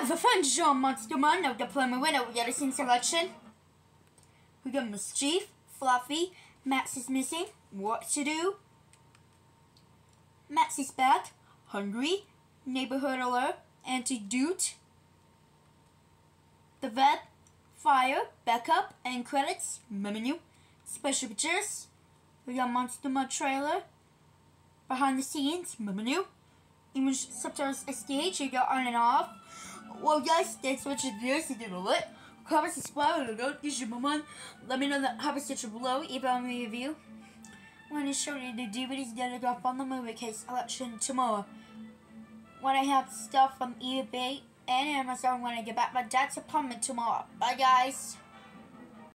have a fun show Monster Man of the Plumber winner. We got a scene selection. We got Mischief, Fluffy, Max is missing, what to do? Max is back, Hungry, Neighborhood Alert, Antidote, The Vet, Fire, Backup, and Credits, menu, Special Pictures. We got Monster Man trailer, Behind the Scenes, menu, Image Subtitles SDH, you got on and off. Well guys, thanks for watching the video. So do it. Comment, subscribe, and go. This is your mom. Let me know in the comment section below if I want me review. I want to show you the DVDs that I got from the movie case election tomorrow. When I have stuff from eBay and Amazon when I get back my dad's apartment tomorrow. Bye guys.